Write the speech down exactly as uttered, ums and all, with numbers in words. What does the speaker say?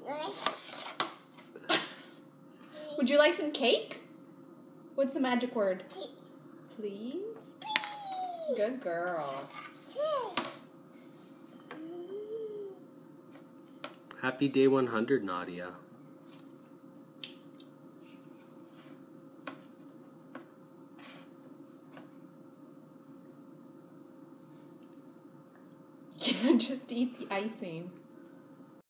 Would you like some cake? What's the magic word? Please? Good girl. Happy day one hundred, Nadia. You can't just eat the icing.